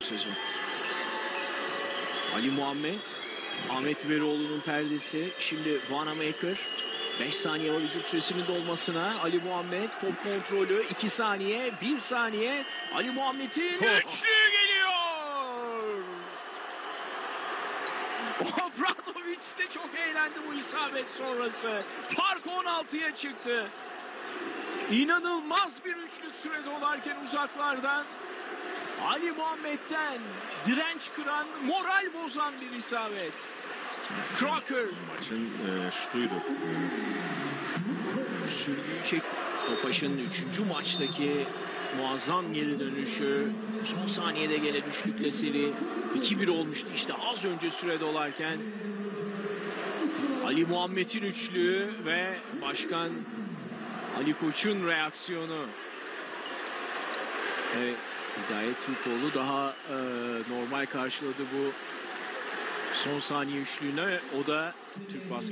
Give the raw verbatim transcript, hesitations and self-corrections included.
sezon. Ali Muhammed, Ahmet Veroğlu'nun perdesi. Şimdi Vanamaker. beş saniye var hücum süresinin dolmasına. Ali Muhammed top kontrolü. iki saniye, bir saniye. Ali Muhammed'in üçlüğü geliyor. Obradoviç de çok eğlendi bu isabet sonrası. Fark on altıya çıktı. İnanılmaz bir üçlük süre dolarken uzaklardan Ali Muhammed'den direnç kıran, moral bozan bir isabet. Crocker. Maçın e, şutuydu. Sürgüyü çek. Tofaş'ın üçüncü maçtaki muazzam geri dönüşü. Son saniyede gelen üçlükle seri iki bir olmuştu. İşte az önce süre dolarken Ali Muhammed'in üçlüğü ve Başkan Ali Koç'un reaksiyonu. Evet, Hidayet Türkoğlu daha e, normal karşıladı bu son saniye üçlüğüne. O da Türk basketbolu